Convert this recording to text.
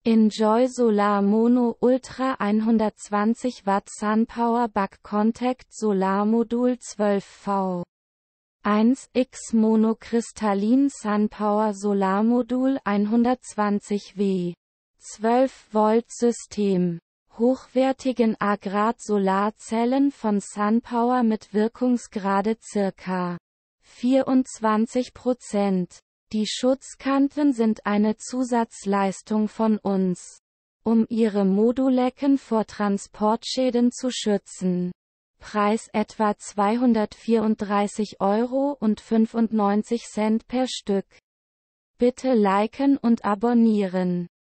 Enjoy Solar Mono Ultra 120 Watt SunPower Back Contact Solarmodul 12V 1x Monokristallin SunPower Solarmodul 120W 12 Volt System. Hochwertigen Agrad-Solarzellen von SunPower mit Wirkungsgrade ca. 24%. Die Schutzkanten sind eine Zusatzleistung von uns, um Ihre Modulecken vor Transportschäden zu schützen. Preis etwa 234,95 € per Stück. Bitte liken und abonnieren.